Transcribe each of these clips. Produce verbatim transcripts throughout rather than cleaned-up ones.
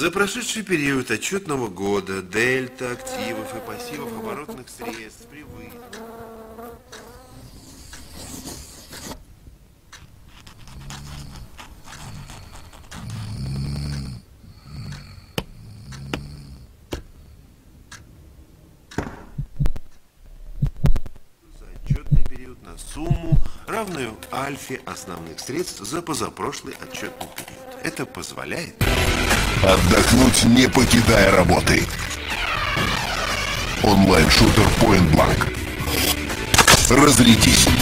За прошедший период отчетного года дельта активов и пассивов оборотных средств превысила. На сумму, равную альфе основных средств за позапрошлый отчетный период. Это позволяет отдохнуть, не покидая работы. Онлайн-шутер Point Blank. Разрядись.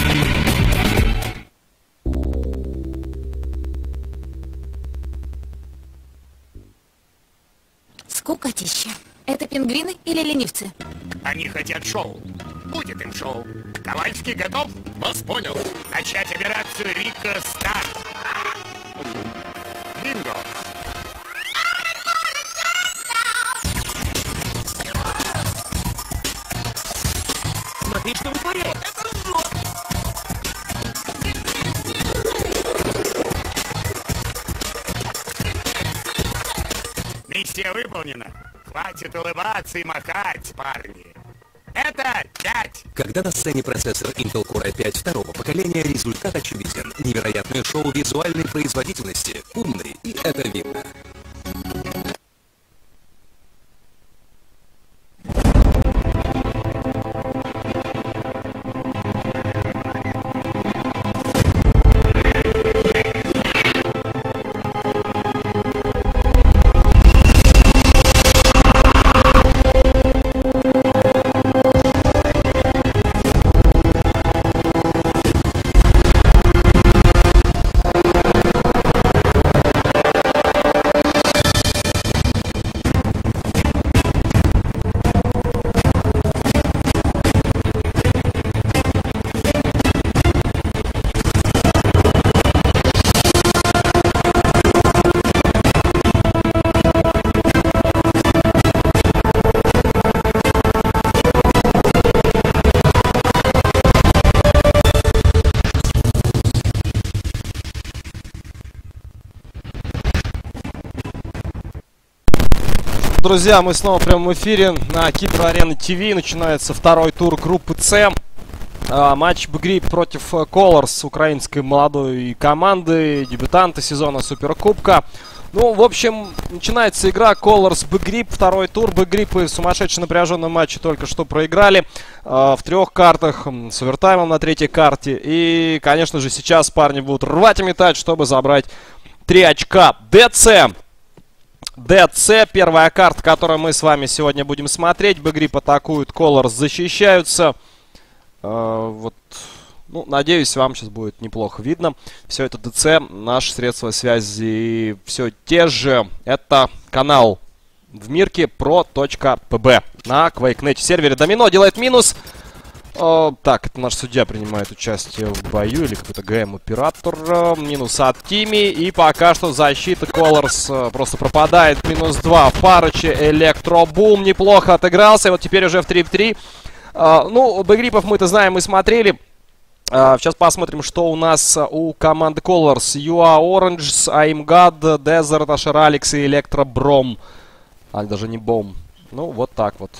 Скукотища. Это пингвины или ленивцы? Они хотят шоу. Будет им шоу. Ковальский готов? Вас понял. Начать операцию Рика Старт. Бинго. Смотри, что вытворяет. Это жжет. Миссия выполнена. Хватит улыбаться и махать, парни. Это пять. Когда на сцене процессор Intel Core ай пять второго поколения, результат очевиден. Невероятное шоу визуальной производительности. Умный, и это видно. Друзья, мы снова в прямом эфире на Кипр Арена ТВ. Начинается второй тур группы С. А, матч Б-Грип против Colors, украинской молодой команды, дебютанты сезона Суперкубка. Ну, в общем, начинается игра Colors Б-Грип, второй тур. Б-Гриппы в сумасшедше напряженном матче только что проиграли а, в трех картах с овертаймом на третьей карте. И, конечно же, сейчас парни будут рвать и метать, чтобы забрать три очка. ДЦ. ДЦ, первая карта, которую мы с вами сегодня будем смотреть. Б-Грип атакуют, Colors защищаются. Э, вот, ну, надеюсь, вам сейчас будет неплохо видно. Все это ДЦ, наши средства связи, все те же. Это канал в мирке про точка пэ бэ на QuakeNet сервере. Домино делает минус. О, так, это наш судья принимает участие в бою, или какой-то ГМ-оператор. Минус от Тими, и пока что защита Colors э, просто пропадает. Минус два в Парыче. Электробум неплохо отыгрался, и вот теперь уже в три в три. Э, ну, Б-Гриппов мы-то знаем, мы смотрели. Э, сейчас посмотрим, что у нас у команды Colors. ю эй Orange, Aimgad, Desert, Asher Alex и Электробром. А, даже не Бом. Ну, вот так вот.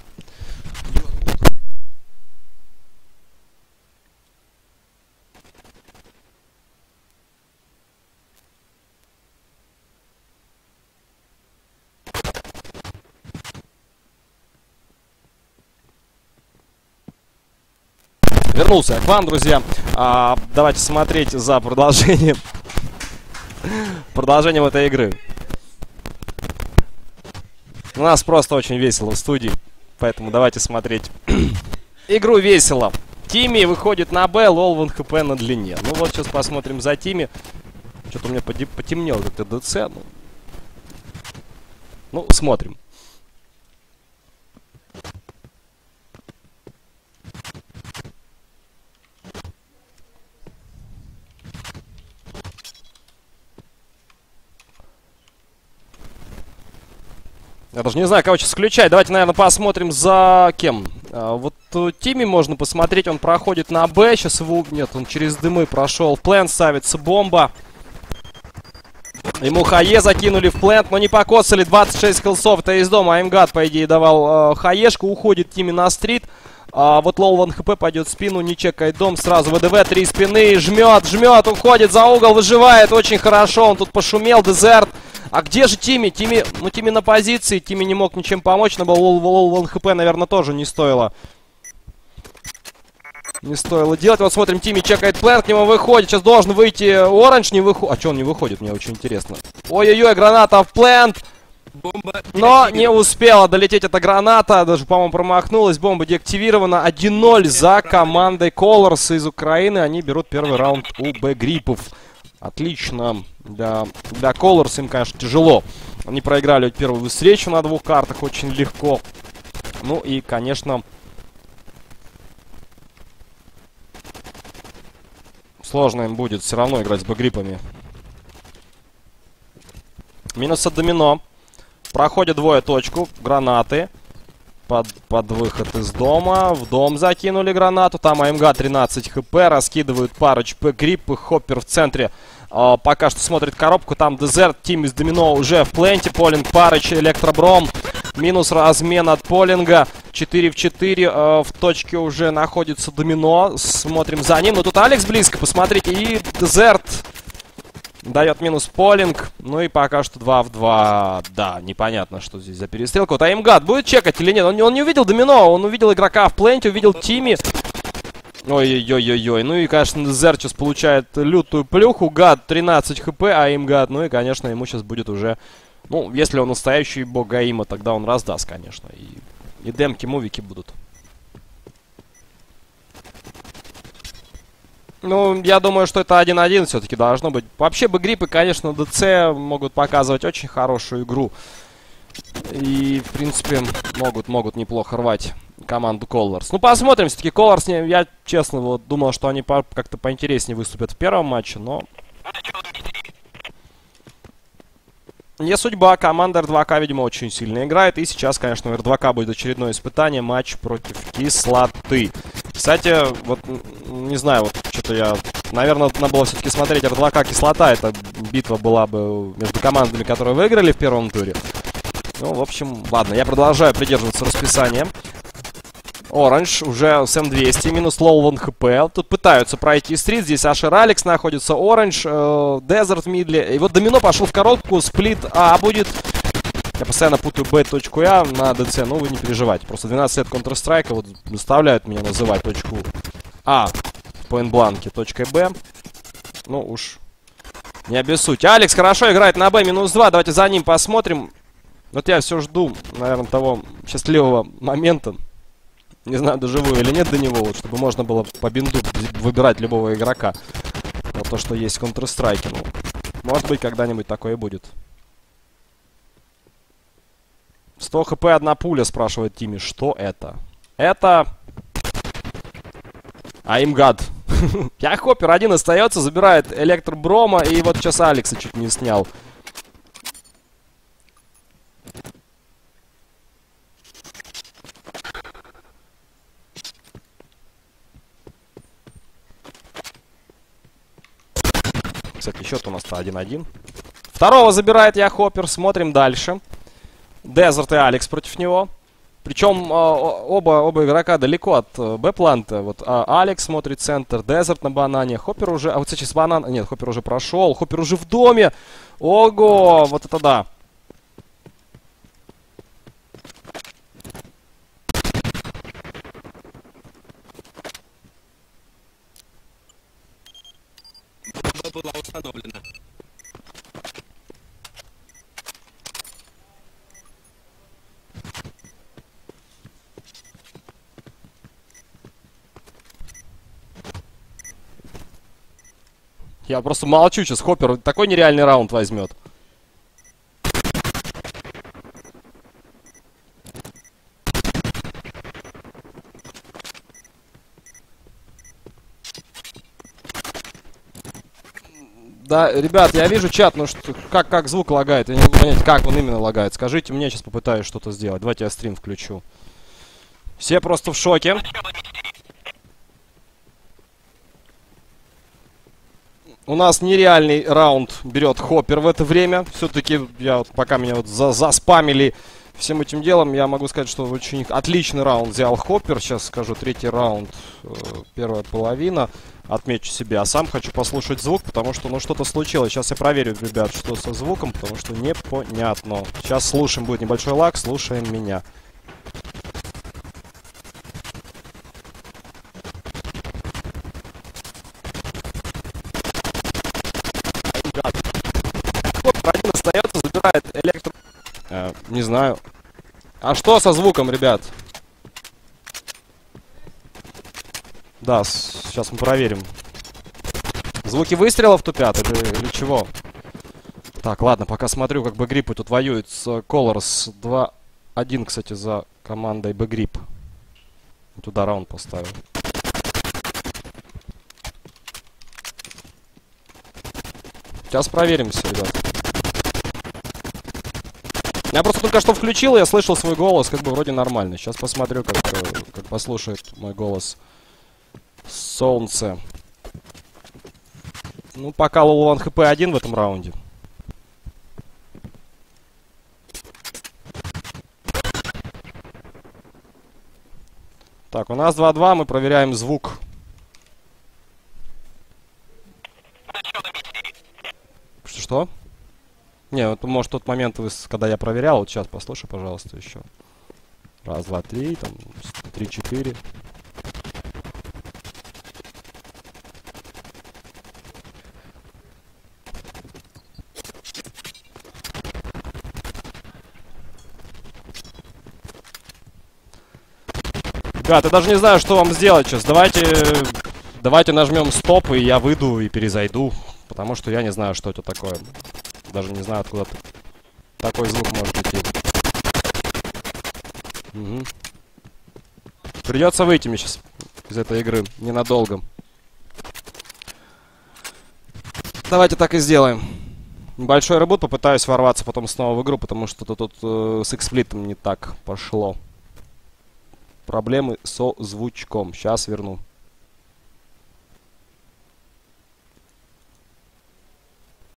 Вернулся к вам, друзья. А, давайте смотреть за продолжением продолжением этой игры. У нас просто очень весело в студии, поэтому давайте смотреть игру весело. Тими выходит на Б, Лолван ХП на длине. Ну вот сейчас посмотрим за Тими. Что-то у меня потемнело как-то ДЦ. Ну, ну смотрим. Я даже не знаю, кого сейчас включать. Давайте, наверное, посмотрим за кем. А, вот Тими можно посмотреть. Он проходит на Б. Сейчас его... Нет, он через дымы прошел. В плен ставится бомба. Ему Хае закинули в плент, но не покоцали. двадцать шесть хилсов, это из дома. Аймгад, по идее, давал э, Хаешку. Уходит Тимми на стрит. А вот Лол ван хп пойдет в спину, не чекает дом. Сразу ВДВ, три спины. Жмет, жмет, уходит за угол, выживает. Очень хорошо, он тут пошумел. Дезерт. А где же Тимми? Тимми, ну Тимми на позиции. Тимми не мог ничем помочь. Но Лол, Лол ван хп, наверное, тоже не стоило. Не стоило делать. Вот смотрим, Тимми чекает плент, к нему выходит. Сейчас должен выйти Оранж, не выходит. А что он не выходит? Мне очень интересно. Ой-ой-ой, граната в плент. Бомба Но не успела долететь эта граната. Даже, по-моему, промахнулась. Бомба деактивирована. один ноль за командой Colors из Украины. Они берут первый раунд у Б-гриппов. Отлично. Для, для Colors им, конечно, тяжело. Они проиграли первую встречу на двух картах очень легко. Ну и, конечно... Сложно им будет все равно играть с Б-гриппами. Минус от домино. Проходят двое точку. Гранаты. Под, под выход из дома. В дом закинули гранату. Там АМГ тринадцать хп. Раскидывают парочку Б-гриппы. Хоппер в центре. А, пока что смотрит коробку. Там Дезерт. Тим из домино уже в пленте. Полинг, Парыч, Электробром. Минус размен от Полинга. четыре в четыре. Э, в точке уже находится домино. Смотрим за ним. Но тут Алекс близко, посмотрите. И Дезерт дает минус Полинг. Ну и пока что два в два. Да, непонятно, что здесь за перестрелка. Вот Аймгад будет чекать или нет? Он, он не увидел домино. Он увидел игрока в пленте, увидел Тимми. Ой-ой-ой-ой-ой. Ну и, конечно, Дезерт сейчас получает лютую плюху. Гад тринадцать хп, Аймгад. Ну и, конечно, ему сейчас будет уже... Ну, если он настоящий бог Гаима, тогда он раздаст, конечно. И, и демки, мувики будут. Ну, я думаю, что это один один все-таки должно быть. Вообще, Б-гриппы, конечно, ДЦ могут показывать очень хорошую игру. И, в принципе, могут, могут неплохо рвать команду Colors. Ну, посмотрим. Все-таки Colors, я, честно, вот думал, что они по как-то поинтереснее выступят в первом матче, но... Не судьба, команда эр два ка, видимо, очень сильно играет. И сейчас, конечно, у эр два ка будет очередное испытание. Матч против Кислоты. Кстати, вот, не знаю, вот, что-то я... Наверное, надо было все-таки смотреть эр два ка Кислота. Эта битва была бы между командами, которые выиграли в первом туре. Ну, в общем, ладно, я продолжаю придерживаться расписания. Оранж уже с эм двести, минус Лол ван хп. Тут пытаются пройти стрит. Здесь Ашер Алекс находится, Оранж, э, Дезерт в мидле. И вот домино пошел в коробку, сплит А будет. Я постоянно путаю Б точку А на ДЦ, ну вы не переживайте. Просто двенадцать лет Counter-Strike вот заставляют меня называть точку А в Point-бланке точкой Б. Ну уж не обессудьте. Алекс хорошо играет на Б, минус два. Давайте за ним посмотрим. Вот я все жду, наверное, того счастливого момента. Не знаю, доживу или нет до него, вот, чтобы можно было по бинду выбирать любого игрока. Вот то, что есть в Counter-Strike. Ну, может быть, когда-нибудь такое будет. сто хп, одна пуля, спрашивает Тимми. Что это? Это... Аймгад. Хоппер один остается, забирает Электроброма. И вот сейчас Алекса чуть не снял. Кстати, счет у нас-то один один. Второго забирает Яхоппер. Смотрим дальше. Дезерт и Алекс против него. Причем э, оба, оба игрока далеко от э, Б-планта. Вот э, Алекс смотрит центр, Дезерт на банане. Хоппер уже... А вот сейчас банан... Нет, Хоппер уже прошел. Хоппер уже в доме. Ого! Вот это да. Была установлена. Я просто молчу сейчас. Хоппер такой нереальный раунд возьмет. Да, ребят, я вижу чат, но что, как, как звук лагает? Я не могу понять, как он именно лагает. Скажите мне, сейчас попытаюсь что-то сделать. Давайте я стрим включу. Все просто в шоке. У нас нереальный раунд берет Хоппер в это время. Все-таки, я вот, пока меня вот за заспамили всем этим делом, я могу сказать, что очень отличный раунд взял Хоппер. Сейчас скажу, третий раунд, э, первая половина. Отмечу себе. А сам хочу послушать звук, потому что, ну, что-то случилось. Сейчас я проверю, ребят, что со звуком, потому что непонятно. Сейчас слушаем, будет небольшой лаг, слушаем меня. Один остается, забирает электро... Э, не знаю. А что со звуком, ребят? Да, сейчас мы проверим. Звуки выстрелов тупят или, или чего? Так, ладно, пока смотрю, как Б-Гриппы тут воюют с Colors. два один, кстати, за командой Б-Грип. Туда раунд поставил. Сейчас проверимся, ребят. Я просто только что включил, и я слышал свой голос, как бы вроде нормально. Сейчас посмотрю, как, как послушает мой голос Солнце. Ну, пока Лолван ХП один в этом раунде. Так, у нас два-два, мы проверяем звук. Что-что? Не, вот, может, тот момент, когда я проверял, вот сейчас послушай, пожалуйста, еще. Раз, два, три, там, три, четыре. Ребят, я даже не знаю, что вам сделать сейчас. Давайте, давайте нажмем стоп, и я выйду и перезайду. Потому что я не знаю, что это такое. Даже не знаю, откуда такой звук может идти. Угу. Придется выйти мне сейчас из этой игры ненадолго. Давайте так и сделаем. Небольшой ребут, попытаюсь ворваться потом снова в игру, потому что тут, тут э, с эксплитом не так пошло. Проблемы со звучком. Сейчас верну.